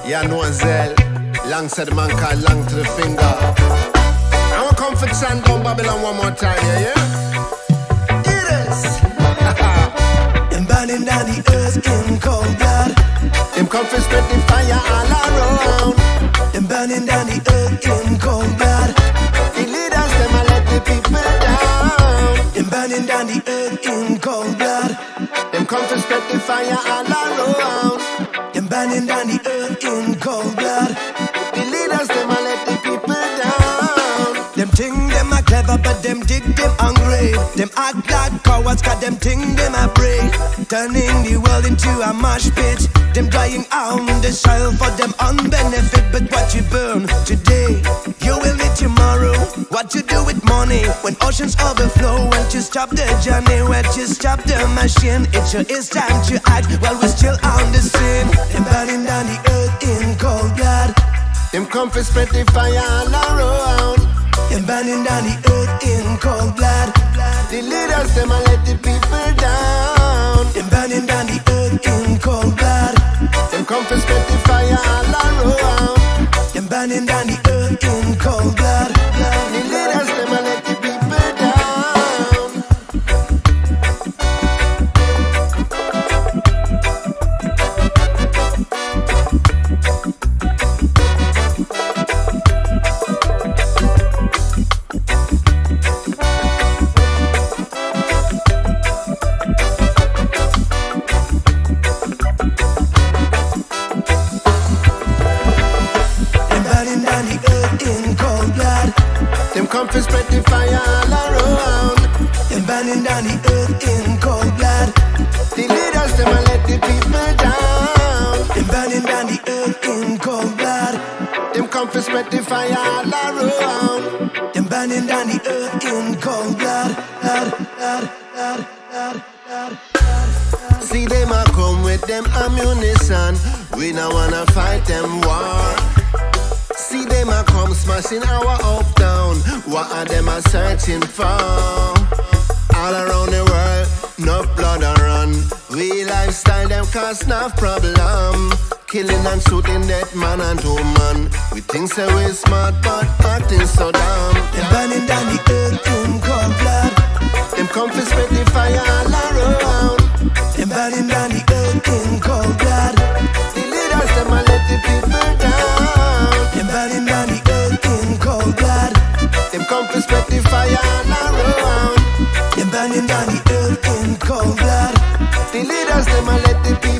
Yann Loisel, alongside the man called Long to the Finger. I want to come for chant down Babylon one more time, yeah? It is. Them burning down the earth in cold blood. Them come for spread the fire all around. Them burning down the earth in cold blood. The leaders, them a let the people down. Them burning down the earth in cold blood. Them come for spread the fire all around. Them burning down the earth in cold blood. The leaders, them a let the people down. Them think them are clever, but them dig them hungry. Them act like cowards, cause them think them are brave. Turning the world into a mosh pit. Them drying on the soil for them own benefit. But what you burn today, you will need tomorrow. What you do with money when oceans overflow? When you stop the journey, when you stop the machine, it sure is time to act while we're still on the scene. Them burning down the earth in cold blood. Them come for spread the fire all around. Them burning down the earth in cold blood. The leaders, them a let the people down. Them burning down the earth in cold blood. Them come for spread the fire all around. Them burning down the earth in cold blood. The leaders, them a let the people down. Them come for spread the fire all around. Them burning down the earth in cold blood. The leaders, them a let the people down. Them burning down the earth in cold blood. Them come for spread the fire all around. Them burning down the earth in cold blood. See them a come with them ammunition. We not wanna fight them war. See them a come smashing our uptown. What are them a searching for? All around the world, no blood a run. We lifestyle them cause no problem. Killing and shooting dead man and woman. We think so we smart but acting so dumb. Them burning down the earth in cold blood. Them come to spread the fire all around. Them burning down the earth in cold blood. The leaders them a let the people down. Them burning down the earth in cold blood. Them come to spread the fire all around. Them burning down the earth in cold blood. The leaders them a let the people